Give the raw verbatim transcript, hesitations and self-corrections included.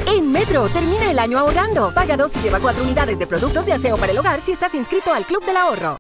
En Metro, termina el año ahorrando. Paga dos y lleva cuatro unidades de productos de aseo para el hogar si estás inscrito al Club del Ahorro.